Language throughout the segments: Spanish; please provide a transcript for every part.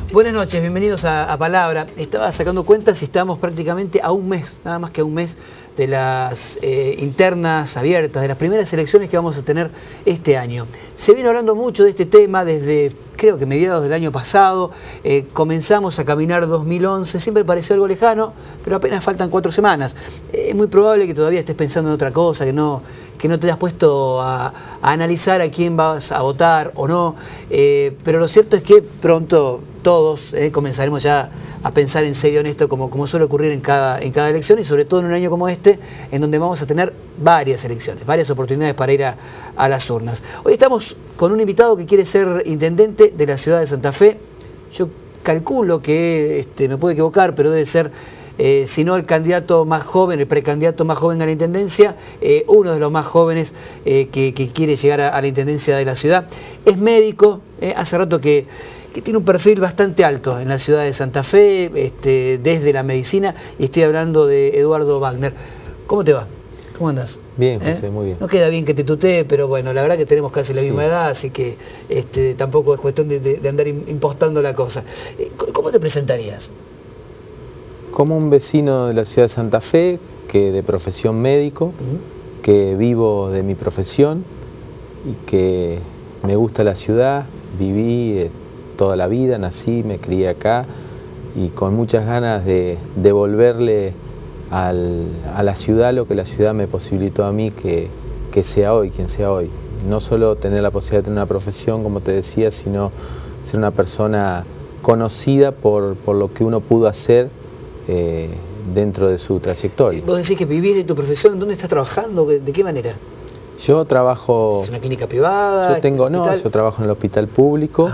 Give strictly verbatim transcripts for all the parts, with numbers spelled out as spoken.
Buenas noches, bienvenidos a, a Palabra. Estaba sacando cuentas y estamos prácticamente a un mes, nada más que a un mes de las eh, internas abiertas, de las primeras elecciones que vamos a tener este año. Se viene hablando mucho de este tema desde, creo que mediados del año pasado. Eh, comenzamos a caminar dos mil once, siempre pareció algo lejano, pero apenas faltan cuatro semanas. Eh, es muy probable que todavía estés pensando en otra cosa, que no... que no te has puesto a, a analizar a quién vas a votar o no, eh, pero lo cierto es que pronto todos eh, comenzaremos ya a pensar en serio en esto, como, como suele ocurrir en cada, en cada elección, y sobre todo en un año como este, en donde vamos a tener varias elecciones, varias oportunidades para ir a, a las urnas. Hoy estamos con un invitado que quiere ser intendente de la ciudad de Santa Fe. Yo calculo que, este, me puedo equivocar, pero debe ser... Eh, si no el candidato más joven, el precandidato más joven a la intendencia, eh, uno de los más jóvenes eh, que, que quiere llegar a, a la intendencia de la ciudad. Es médico, eh, hace rato que, que tiene un perfil bastante alto en la ciudad de Santa Fe, este, desde la medicina, y estoy hablando de Eduardo Wagner. ¿Cómo te va? ¿Cómo andás? Bien, José, ¿Eh? muy bien. No queda bien que te tutee, pero bueno, la verdad que tenemos casi la sí. misma edad, así que este, tampoco es cuestión de, de, de andar impostando la cosa. ¿Cómo te presentarías? Como un vecino de la ciudad de Santa Fe, que de profesión médico, uh-huh. que vivo de mi profesión y que me gusta la ciudad, viví eh, toda la vida, nací, me crié acá y con muchas ganas de devolverle al, a la ciudad lo que la ciudad me posibilitó a mí que, que sea hoy, quien sea hoy. No solo tener la posibilidad de tener una profesión, como te decía, sino ser una persona conocida por, por lo que uno pudo hacer Eh, dentro de su trayectoria. Vos decís que vivís de tu profesión, ¿dónde estás trabajando? ¿De qué manera? Yo trabajo... ¿Es una clínica privada? Yo tengo, no, yo trabajo en el hospital público,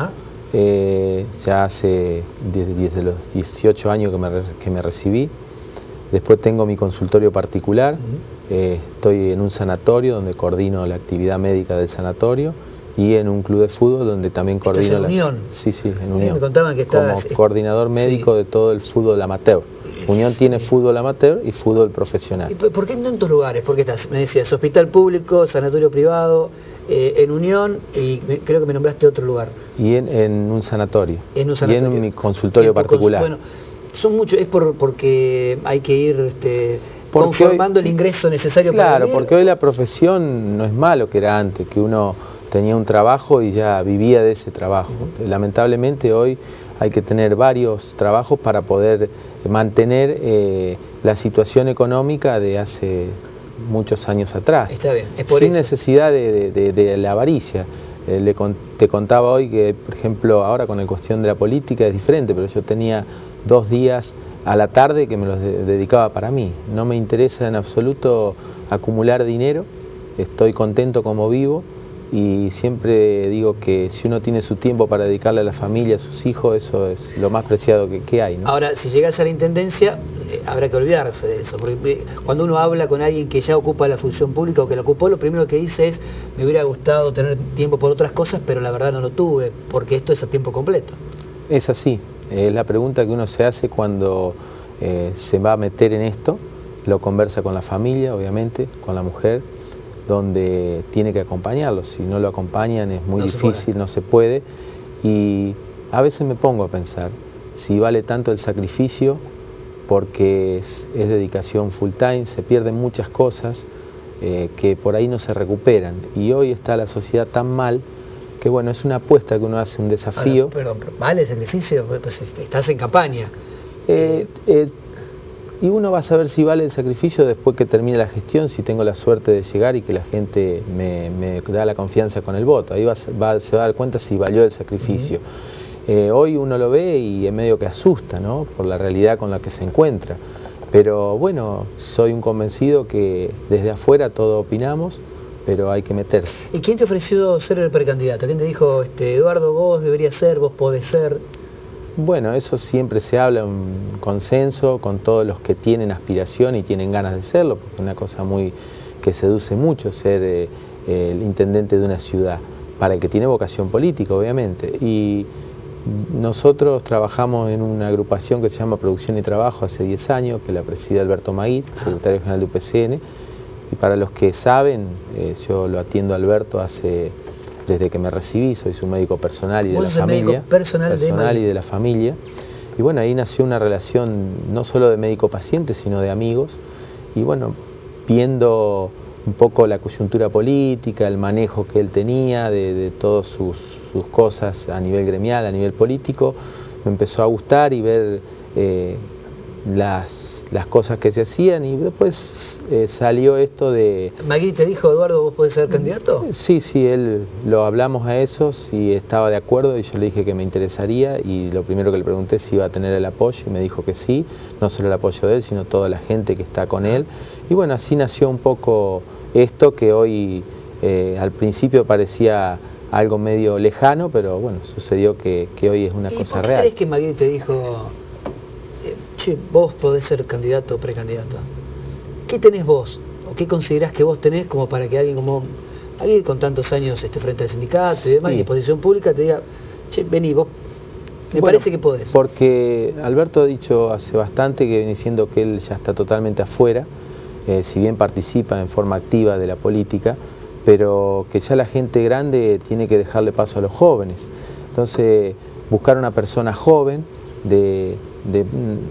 eh, ya hace desde, desde los dieciocho años que me, que me recibí. Después tengo mi consultorio particular, uh-huh. eh, estoy en un sanatorio donde coordino la actividad médica del sanatorio y en un club de fútbol donde también coordino... ¿Estás en la... Unión? Sí, sí, en Unión. Me contaban que estás... Como coordinador médico sí. de todo el fútbol amateur. Unión sí. tiene fútbol amateur y fútbol profesional. ¿Y por qué en tantos lugares? ¿Por qué estás? Me decías, hospital público, sanatorio privado, eh, en Unión y me, creo que me nombraste otro lugar. Y en, en un sanatorio. En un sanatorio. Y en mi consultorio en, particular. Bueno, son muchos, es por, porque hay que ir este, conformando hoy, el ingreso necesario claro, para vivir. Claro, porque hoy la profesión no es malo que era antes, que uno tenía un trabajo y ya vivía de ese trabajo. Uh-huh. Lamentablemente hoy hay que tener varios trabajos para poder mantener eh, la situación económica de hace muchos años atrás. Está bien, es por sin eso. necesidad de, de, de, de la avaricia. Eh, le con, te contaba hoy que, por ejemplo, ahora con la cuestión de la política es diferente, pero yo tenía dos días a la tarde que me los de, dedicaba para mí. No me interesa en absoluto acumular dinero, estoy contento como vivo. Y siempre digo que si uno tiene su tiempo para dedicarle a la familia, a sus hijos, eso es lo más preciado que, que hay, ¿no? Ahora, si llegas a la intendencia, eh, habrá que olvidarse de eso, porque cuando uno habla con alguien que ya ocupa la función pública o que la ocupó, lo primero que dice es, me hubiera gustado tener tiempo por otras cosas, pero la verdad no lo tuve, porque esto es a tiempo completo. Es así, es la pregunta que uno se hace cuando eh, se va a meter en esto, lo conversa con la familia, obviamente, con la mujer, donde tiene que acompañarlos. Si no lo acompañan es muy no difícil, se no se puede. Y a veces me pongo a pensar si vale tanto el sacrificio, porque es, es dedicación full time, se pierden muchas cosas eh, que por ahí no se recuperan. Y hoy está la sociedad tan mal que bueno, es una apuesta que uno hace, un desafío. Ahora, pero, pero ¿vale el sacrificio? Pues estás en campaña. Eh, eh, Y uno va a saber si vale el sacrificio después que termine la gestión, si tengo la suerte de llegar y que la gente me, me da la confianza con el voto. Ahí va, va, se va a dar cuenta si valió el sacrificio. Uh-huh. eh, hoy uno lo ve y es medio que asusta, ¿no? Por la realidad con la que se encuentra. Pero bueno, soy un convencido que desde afuera todo opinamos, pero hay que meterse. ¿Y quién te ofreció ser el precandidato? ¿Quién te dijo, este, Eduardo, vos deberías ser, vos podés ser? Bueno, eso siempre se habla en consenso con todos los que tienen aspiración y tienen ganas de serlo, porque es una cosa muy que seduce mucho ser eh, el intendente de una ciudad, para el que tiene vocación política, obviamente. Y nosotros trabajamos en una agrupación que se llama Producción y Trabajo hace diez años, que la preside Alberto Maguit, secretario general de U P C N, y para los que saben, eh, yo lo atiendo a Alberto hace desde que me recibí, soy su médico personal y de la familia. Personal, personal de y de la familia. Y bueno, ahí nació una relación no solo de médico-paciente, sino de amigos. Y bueno, viendo un poco la coyuntura política, el manejo que él tenía de, de todas sus, sus cosas a nivel gremial, a nivel político, me empezó a gustar y ver eh, las, las cosas que se hacían, y después eh, salió esto de... ¿Magui te dijo, Eduardo, vos podés ser candidato? Sí, sí, él lo hablamos a eso, si estaba de acuerdo, y yo le dije que me interesaría, y lo primero que le pregunté si iba a tener el apoyo, y me dijo que sí, no solo el apoyo de él, sino toda la gente que está con él. Y bueno, así nació un poco esto que hoy eh, al principio parecía algo medio lejano, pero bueno, sucedió que, que hoy es una ¿Y cosa por qué real. crees que Magui te dijo, eh, che, vos podés ser candidato o precandidato? ¿Qué tenés vos? ¿O qué considerás que vos tenés como para que alguien como Magui, con tantos años este, frente al sindicato y demás, Sí. y exposición pública, te diga, che, vení, vos, me Bueno, parece que podés? Porque Alberto ha dicho hace bastante que viene diciendo que él ya está totalmente afuera, eh, si bien participa en forma activa de la política, pero que ya la gente grande tiene que dejarle paso a los jóvenes. Entonces, buscar una persona joven, de, de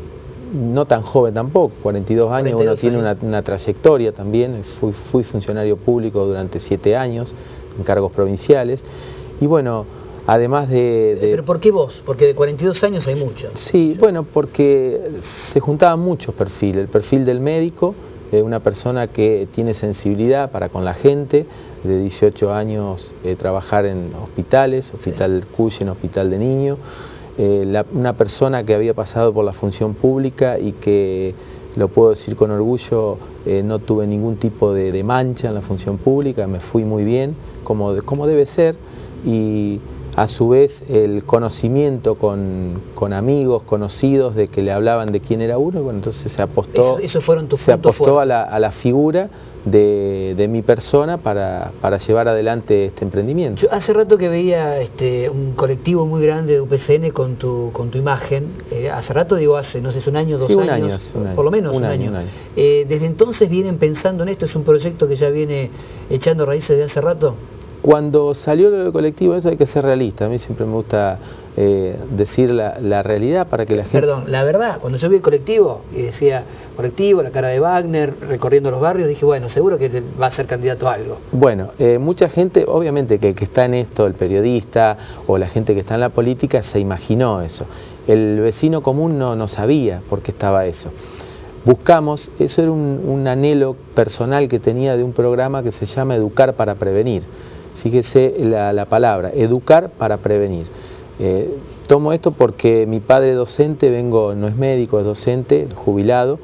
no tan joven tampoco, cuarenta y dos años, uno tiene una, una trayectoria también, fui, fui funcionario público durante siete años, en cargos provinciales, y bueno, además de, de... ¿Pero por qué vos? Porque de cuarenta y dos años hay muchos. Sí, bueno, porque se juntaban muchos perfiles, el perfil del médico, eh, una persona que tiene sensibilidad para con la gente, de dieciocho años eh, trabajar en hospitales, Hospital sí. Cuyen, Hospital de Niños, eh, la, una persona que había pasado por la función pública y que, lo puedo decir con orgullo, eh, no tuve ningún tipo de, de mancha en la función pública, me fui muy bien, como, como debe ser, y a su vez el conocimiento con, con amigos, conocidos, de que le hablaban de quién era uno, bueno, entonces se apostó, eso, eso fueron tus se apostó a la, fuertes. a la figura de, de mi persona para, para llevar adelante este emprendimiento. Yo hace rato que veía este, un colectivo muy grande de U P C N con tu, con tu imagen, eh, hace rato, digo hace, no sé, es un año, dos sí, un años, año, un año, por lo menos un un año. año. Un año. Eh, ¿Desde entonces vienen pensando en esto? ¿Es un proyecto que ya viene echando raíces de hace rato? Cuando salió lo del colectivo, eso hay que ser realista. A mí siempre me gusta eh, decir la, la realidad para que la gente... Perdón, la verdad, cuando yo vi el colectivo y decía colectivo, la cara de Wagner, recorriendo los barrios, dije, bueno, seguro que va a ser candidato a algo. Bueno, eh, mucha gente, obviamente que el que está en esto, el periodista o la gente que está en la política, se imaginó eso. El vecino común no, no sabía por qué estaba eso. Buscamos, eso era un, un anhelo personal que tenía de un programa que se llama Educar para Prevenir. Fíjese la, la palabra, educar para prevenir. Eh, tomo esto porque mi padre docente, vengo, no es médico, es docente, jubilado,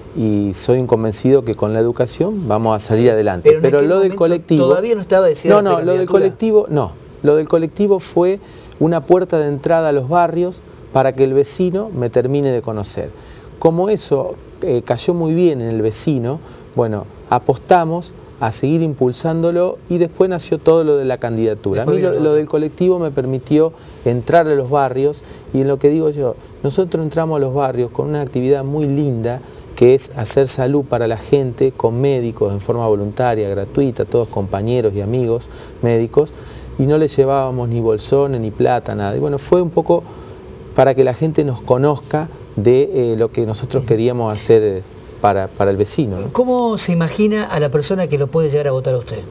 y soy un convencido que con la educación vamos a salir adelante. Pero, Pero lo del colectivo... ¿Todavía no estaba decidido? No, no, lo del colectivo, no. Lo del colectivo fue una puerta de entrada a los barrios para que el vecino me termine de conocer. Como eso eh, cayó muy bien en el vecino, bueno, apostamos a seguir impulsándolo, y después nació todo lo de la candidatura. A mí lo, lo del colectivo me permitió entrar a los barrios, y en lo que digo yo, nosotros entramos a los barrios con una actividad muy linda, que es hacer salud para la gente, con médicos en forma voluntaria, gratuita, todos compañeros y amigos médicos, y no les llevábamos ni bolsones, ni plata, nada. Y bueno, fue un poco para que la gente nos conozca de eh, lo que nosotros queríamos hacer eh, Para, para el vecino, ¿no? ¿Cómo se imagina a la persona que lo puede llegar a votar a usted?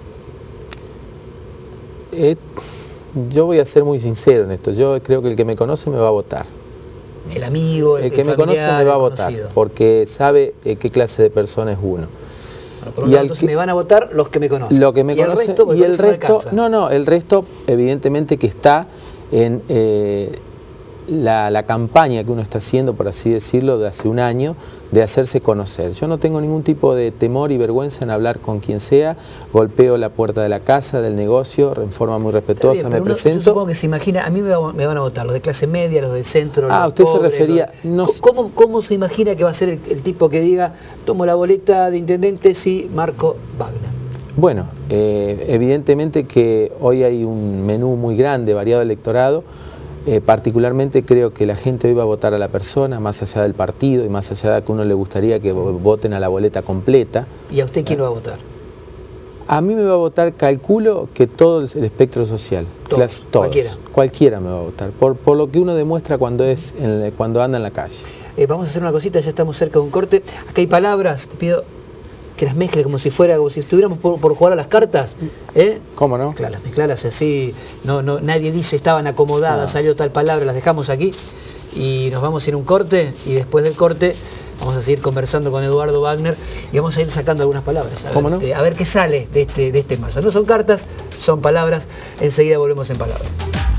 Eh, yo voy a ser muy sincero en esto. Yo creo que el que me conoce me va a votar. El amigo, el, el que el me conoce me va a votar, conocido. Porque sabe eh, qué clase de persona es uno. Bueno, por un lado, entonces que, me van a votar los que me conocen. Lo que me y conoce, el resto, y el resto no, no, no, el resto evidentemente que está en eh, la, la campaña que uno está haciendo, por así decirlo, de hace un año, de hacerse conocer. Yo no tengo ningún tipo de temor y vergüenza en hablar con quien sea, golpeo la puerta de la casa, del negocio, en forma muy respetuosa, bien, me uno, presento. Yo supongo que se imagina, a mí me, va, me van a votar los de clase media, los del centro, ah, los usted pobres, se refería... Los, no, ¿cómo, ¿Cómo se imagina que va a ser el, el tipo que diga, tomo la boleta de intendente si Marco Wagner? Bueno, eh, evidentemente que hoy hay un menú muy grande, variado electorado. Eh, particularmente creo que la gente hoy va a votar a la persona, más allá del partido y más allá de que a uno le gustaría que voten a la boleta completa. ¿Y a usted quién lo va a votar? A mí me va a votar, calculo, que todo el espectro social. Todos, Clase, todos. cualquiera. Cualquiera me va a votar, por, por lo que uno demuestra cuando, es en, cuando anda en la calle. Eh, vamos a hacer una cosita, ya estamos cerca de un corte. Acá hay palabras, te pido que las mezcles como si fuera, como si estuviéramos por, por jugar a las cartas. ¿eh? ¿Cómo no? Claro, las mezclarlas así, no, no, nadie dice estaban acomodadas, no. Salió tal palabra, las dejamos aquí y nos vamos a ir a un corte y después del corte vamos a seguir conversando con Eduardo Wagner y vamos a ir sacando algunas palabras. A ver, ¿Cómo no? eh, a ver qué sale de este, de este mazo. No son cartas, son palabras. Enseguida volvemos en palabras.